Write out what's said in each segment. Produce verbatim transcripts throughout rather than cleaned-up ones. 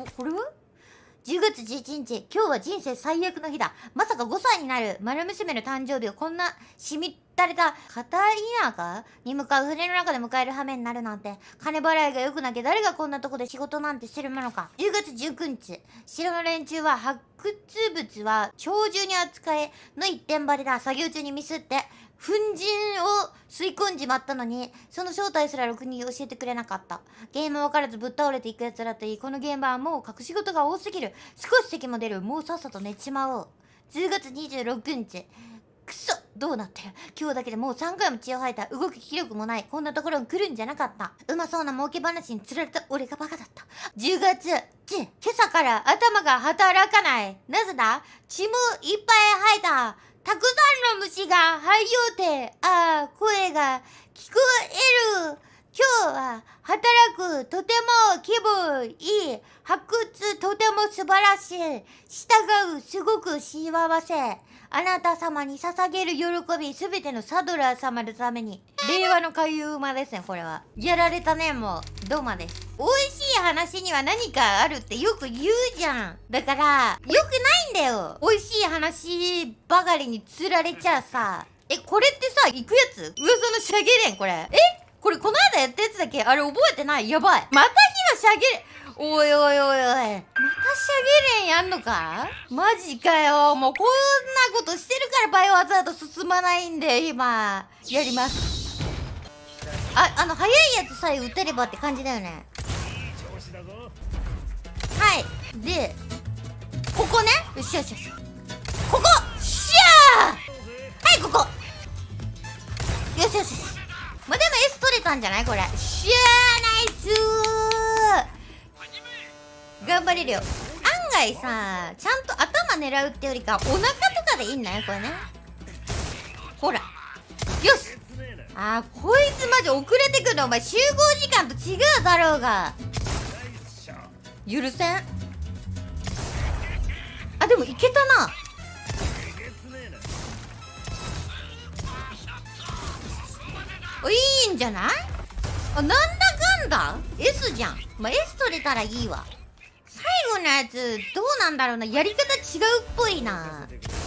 こ、これはじゅうがつじゅういちにち、今日は人生最悪の日だ。まさかごさいになる丸娘の誕生日をこんなしみったれた片田舎に向かう船の中で迎える羽目になるなんて、金払いが良くなきゃ誰がこんなとこで仕事なんてしてるものか。じゅうがつじゅうくにち、城の連中は発掘物は鳥獣に扱えの一点張りだ。作業中にミスって粉塵を吸い込んじまったのに、その正体すらろくに教えてくれなかった。原因も分からずぶっ倒れていくやつだっていい。この現場はもう隠し事が多すぎる。少し席も出る。もうさっさと寝ちまおう。じゅうがつにじゅうろくにち。くそどうなってる。今日だけでもうさんかいも血を吐いた。動き気力もない。こんなところに来るんじゃなかった。うまそうな儲け話に釣られた俺がバカだった。じゅうがつ、ち、今朝から頭が働かない。なぜだ。血もいっぱい吐いた。たくさんの虫が肺をて、ああ、声が聞こえる。今日は働く、とても気分いい。発掘、とても素晴らしい。従う、すごく幸せ。あなた様に捧げる喜び、すべてのサドラー様のために。令和の海遊馬ですね、これは。やられたね、もう。ドマです。美味しい話には何かあるってよく言うじゃん。だから、よくないんだよ。美味しい話ばかりに釣られちゃさ。え、これってさ、行くやつ噂のシャゲレン、これ。えこれこの間やったやつだっけ。あれ覚えてない。やばい。また今シャゲレン。おいおいおいおい。またシャゲレンやんのか。マジかよ。もうこんなことしてるからバイオハザード進まないんで、今。やります。あ、あの、速いやつさえ撃てればって感じだよね。はい。で、ここね。よしよしよし。ここしゃーはい、ここよしよしよし。まあ、でも S 取れたんじゃないこれ。しゃーナイスー頑張れるよ。案外さ、ちゃんと頭狙うってよりか、お腹とかでいいんだよ、これね。ほら。よしあー、こいつマジ遅れてくるの。お前集合時間と違うだろうが。許せん。あ、でもいけたな。お、いいんじゃない。あ、なんだかんだ S じゃん。まあ、S 取れたらいいわ。最後のやつどうなんだろうな。やり方違うっぽいな。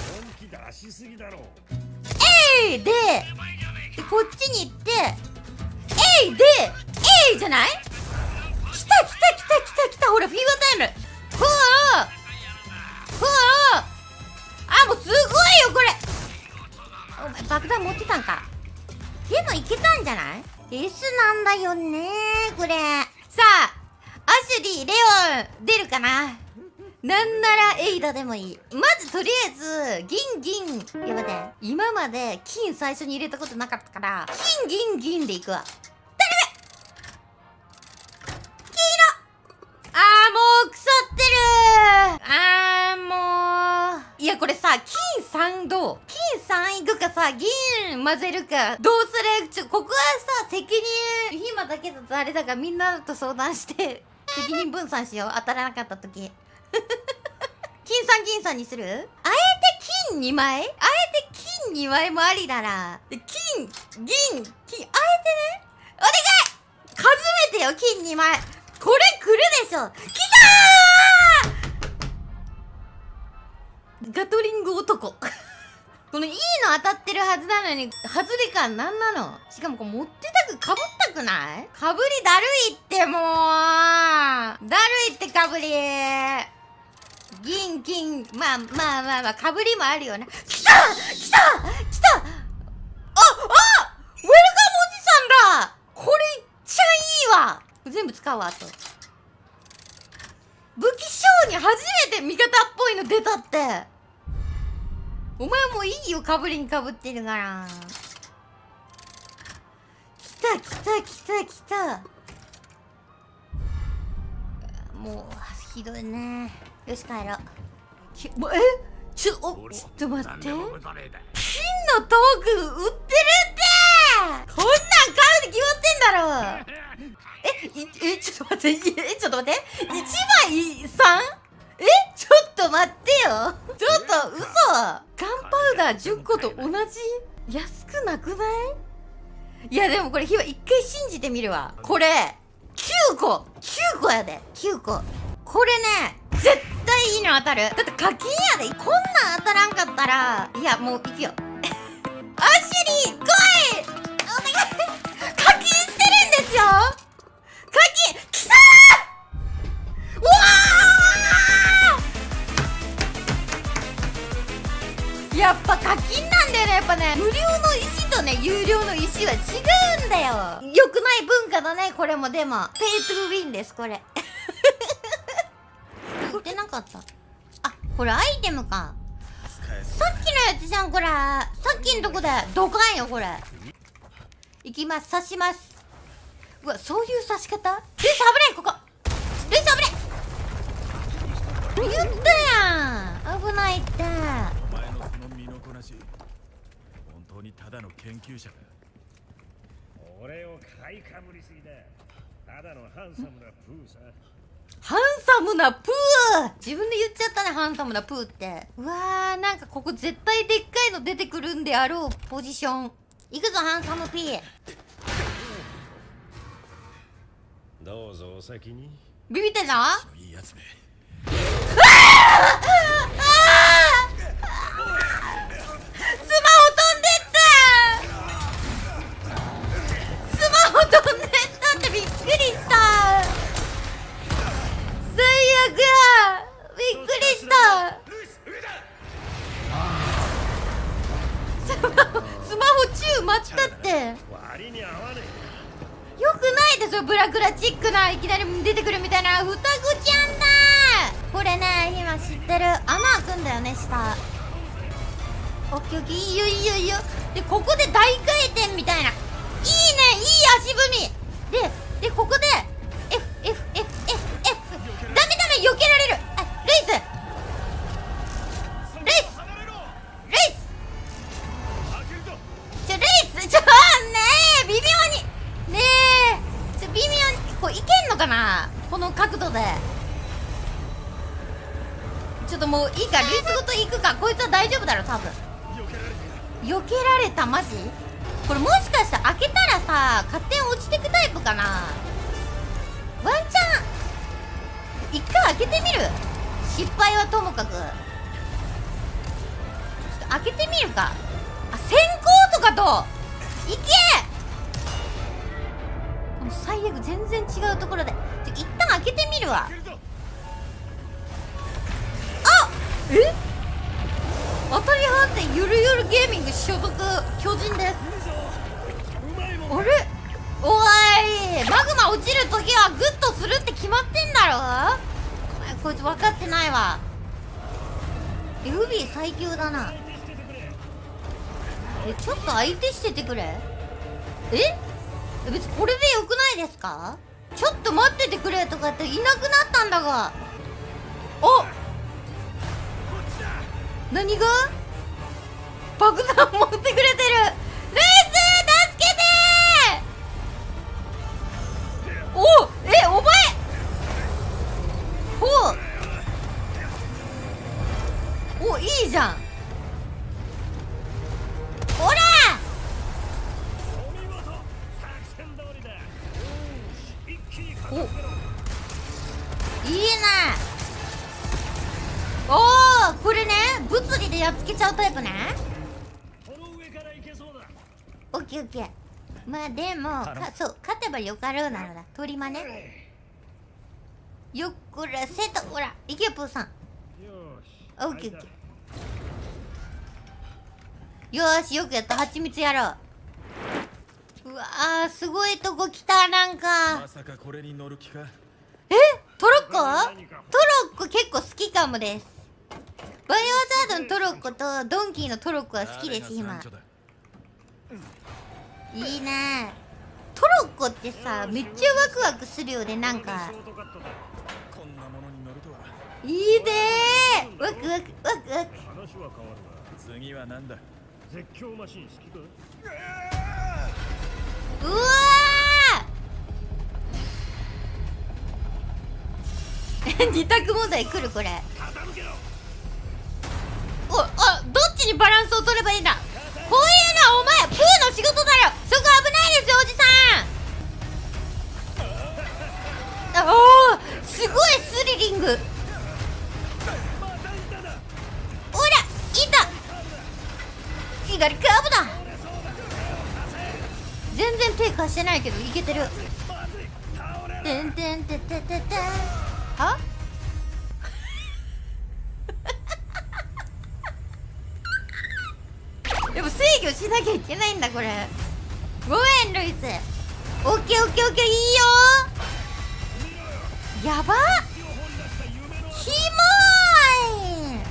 えいででこっちに行ってえいでえいじゃない。来た来た来た来た来た。ほらフィーバータイム。ほらほらあ、もうすごいよこれ。お前爆弾持ってたんか。でもいけたんじゃない。 S なんだよねこれ。さあアシュリーレオン出るかな。なんならエイダでもいい。まずとりあえず銀銀。やばて今まで金最初に入れたことなかったから金銀銀でいくわ。あーもう腐ってるー。あーもういやこれさ金さんどう。金さんいくかさ銀混ぜるかどうする。ちょここはさ責任暇だけだとあれだからみんなと相談して責任分散しよう。当たらなかった時金さん銀さんにする。あえて金にまい。あえて金にまいもありだな。で金銀金あえてねお願い数めてよ金にまい。これ来るでしょ。来たーガトリング男このいいの当たってるはずなのに外れ感なんなの。しかもこれ持ってたくかぶったくない。かぶりだるいってもうだるいってかぶり。銀金まあまあまあまあかぶりもあるよね。来た来た来たああウェルカムおじさんだ。これいっちゃいいわ。全部使うわ。あと武器商に初めて味方っぽいの出たって。お前もういいよかぶりにかぶってるから。来た来た来た来た。もうひどいね。よし帰ろう。きもうえちょおちょっと待って。金のトーク売ってるってこんなん買うに決まってんだろ。え、え、ちょっと待って、え、ちょっと待って、いちまいさん？え、ちょっと待ってよ。ちょっと嘘。ガンパウダーじゅっこと同じ安くなくない？いやでもこれひわ一回信じてみるわ。これきゅうこきゅうこやできゅうこ。ここれね絶対いいの当たる。だって課金やで。こんなん当たらんかったら、いやもういくよアシュリー来い、お願い課金してるんですよ。課金きたー。うわー、やっぱ課金なんだよね。やっぱね無料の石とね有料の石は違うんだよ。良くない文化だねこれも。でもペイトゥーウィンですこれ売ってなかった。あ、これアイテムか。さっきのやつじゃんこれ。さっきのとこでドカンよこれ。いきます、刺します。うわ、そういう刺し方。ルイス危ない。ここルイス危ない。言ったやん、危ないって。 お前のその身のこなし、本当にただの研究者か。 俺を買いかぶりすぎだ。ただのハンサムなプーさ。 ハンサムなプー、自分で言っちゃったね、ハンサムなプーって。うわー、なんかここ絶対でっかいの出てくるんであろうポジション。いくぞハンサム P。 どうぞお先に。 ビビってた。 いいやつめ。 ああスマホ飛んでった。スマホ飛んでったってびっくりした。最悪や、びっくりした。スマホスマホチュー待ったって。 割に合わねよくないですよ、ブラクラチックないきなり出てくるみたいな。双子ちゃんだ。これね今知ってる、穴開くんだよね下。オッケーオッケー、いいよいいよいいよ。でここで大回転みたいな、いいね、いい足踏みで、でここで エフエフエフエフエフ、ダメダメ、避けられる。あ、レイスレイスレイスちょレイスちょねえ微妙にねえちょ微妙にこういけんのかなこの角度で。ちょっともういいか、レイスごと行くか。こいつは大丈夫だろ多分。避けられた。マジこれもしかして開けたらさ勝手に落ちてくタイプかな。ワンチャン一回開けてみる。失敗はともかくちょっと開けてみるか。あ、先行とかといけ。この最悪全然違うところでちょ一旦開けてみるわ。あ、え、当たり判定ゆるゆるゲーミング所属巨人です。あれ、おい、マグマ落ちるときはグッとするって決まってんだろ。お前こいつ分かってないわ。え、ウビー最強だな。え、ちょっと相手しててくれ。え、別にこれでよくないですか。ちょっと待っててくれとかっていなくなったんだが。お、何が爆弾持ってくれてる。レイス助けてー。お、え、お前おお、いいじゃん。おらお、いいね。おお、これね物理でやっつけちゃうタイプね。オッケーオッケー。まあでもか、そう勝てばよかろうなのだ。鳥間ね。よっこらせと、ほらいけよプーさん。オッケーオッケー。よーし、よくやった。蜂蜜やろう。うわー、すごいとこ来た。なんかまさかこれに乗る気か。 え、トロッコトロッコ結構好きかもです。バイオハザードのトロッコとドンキーのトロッコは好きです今。いいね。トロッコってさめっちゃワクワクするよね。なんかこんなものに乗るとは。 いいねー、ワクワクワクワク。 次はなんだ。 絶叫マシン好きか。 うわー二択問題来るこれ。お、あ、どっちにバランスを取ればいいんだ。こういうのはお前プーの仕事だろ。そこ危ないですよおじさん。あ、おー、すすごいスリリング。おらいた、左カーブだ。全然手貸してないけどいけてる。てんてんててててはでも制御しなきゃいけないんだこれ。ごめんルイス。オッケーオッケーオッケー、いいよ。やばっ、キモい。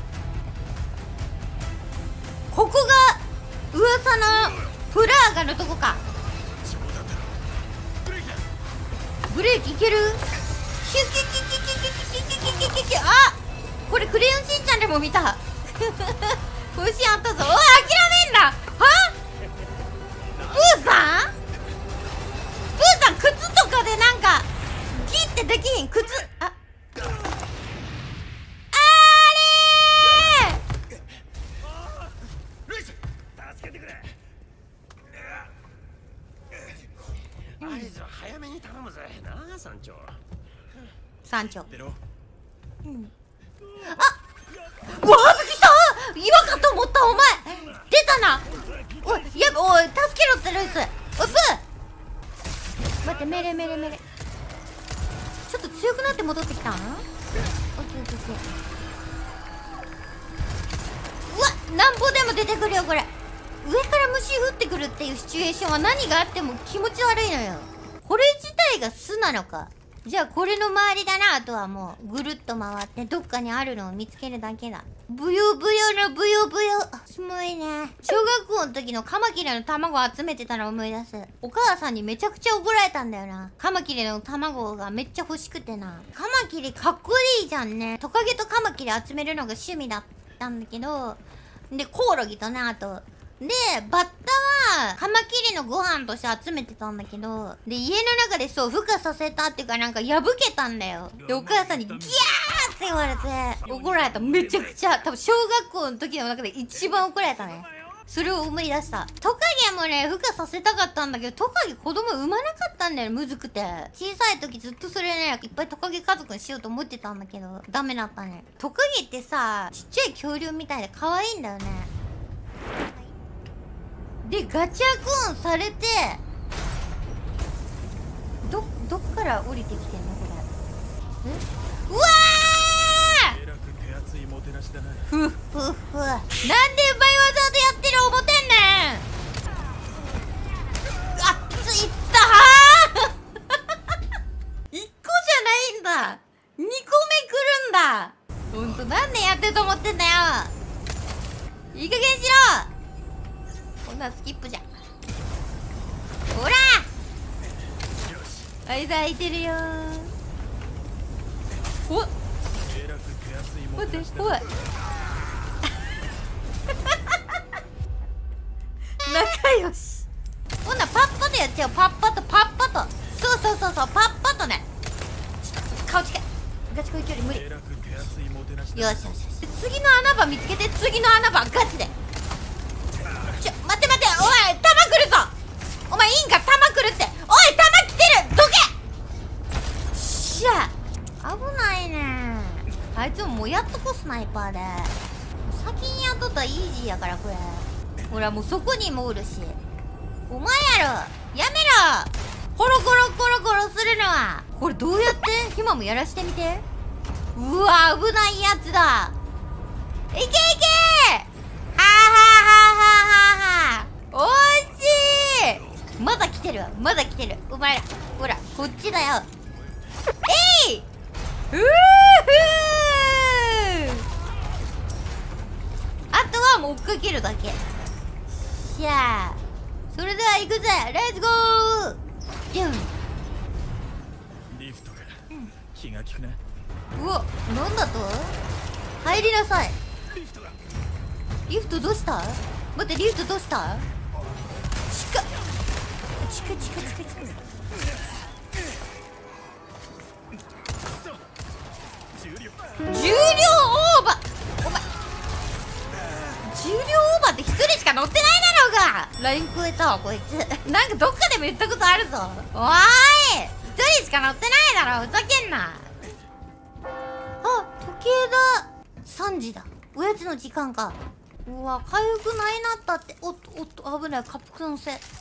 ここが噂のプラーガのとこか。ブレーキいける。キュキュキュキュキュキュキュキュキュキュキュ。あ、これクレヨンしんちゃんでも見た。星あったぞ。おい諦めんな。はブーさん、ブーさん靴とかでなんかギってできひん。靴、ああれルイス、助けてくれ。合図は早めに頼むぜなあ山頂。 山頂。 出ろ。 うん、あ、わあびっくりした。岩かと思った。お前出たな。おいやおい助けろってルイス。おいブー待って、命令命令命令。ちょっと強くなって戻ってきたん。オッケーオッケーオッケー。うわっ、なんぼでも出てくるよこれ。上から虫降ってくるっていうシチュエーションは何があっても気持ち悪いのよ。これ自体が巣なのか。じゃあこれの周りだな。あとはもうぐるっと回ってどっかにあるのを見つけるだけだ。ブヨブヨのブヨブヨ。キモいね。小学校の時のカマキリの卵を集めてたのを思い出す。お母さんにめちゃくちゃ怒られたんだよな。カマキリの卵がめっちゃ欲しくてな。カマキリかっこいいじゃんね。トカゲとカマキリ集めるのが趣味だったんだけど、でコオロギとね、あとでバッタはカマキリのご飯として集めてたんだけど、で家の中でそう孵化させたっていうかなんか破けたんだよ。でお母さんにギャーって言われて怒られた。めちゃくちゃ多分小学校の時の中で一番怒られたね。それを思い出した。トカゲもね孵化させたかったんだけど、トカゲ子供産まなかったんだよ、むずくて。小さい時ずっとそれねいっぱいトカゲ家族にしようと思ってたんだけどダメだったね。トカゲってさちっちゃい恐竜みたいで可愛いんだよね。でガチャコンされて、どどっから降りてきてんのこれ。えうわーえらく手厚いもてなしだな。 ふっふっふ。なんでバイオハザードやってる思てんねん。あっついったはーいっこじゃないんだ、にこめ来るんだ。ほんと何年やってると思ってんだよ。いい加減しろ。こんなスキップじゃ。ほら間空いてるよー。おっえらく手厚いも待っててなしだ怖い仲良し。ほんなパッパとやっちゃう。パッパとパッパと。そうそうそうそうパッパとね。ちょっと顔近い。ガチ恋距離無理。よえらく手厚いもてなししだな。 よしよし。次の穴場見つけて。次の穴場ガチで。ちょ待って待って、おい弾来るぞ。お前いいんか弾来るって。おい弾来てる、どけ。しゃ危ないね。あいつももうやっとこスナイパーで先にやっとったらイージーやからこれ。ほらもうそこにもおるし。お前やろやめろ。コロコロコロコロするのは。これどうやってひまもやらしてみて。うわ危ないやつだ。いけいけはあはあはあはあはあ。惜しい。まだ来てるわ、まだ来てる。お前らほらこっちだよ。えいうーふー。あとはもう追っかけるだけ。しゃあそれでは行くぜ。レッツゴー。ジュン。 リフトか、うん、気が利くな。 うわなんだと。入りなさい。 リフトだ。 リフトどうした。待ってリフトどうした。チカチカチカチカチカ。重量オーバー。お前重量オーバーって一人しか乗ってないだろうが。ライン超えたわこいつ。なんかどっかでも言ったことあるぞ。おーい一人しか乗ってないだろ、ふざけんな。 さんじだ。おやつの時間か。うわ、かゆくないなったって。おっとおっと、危ない。カップのせ。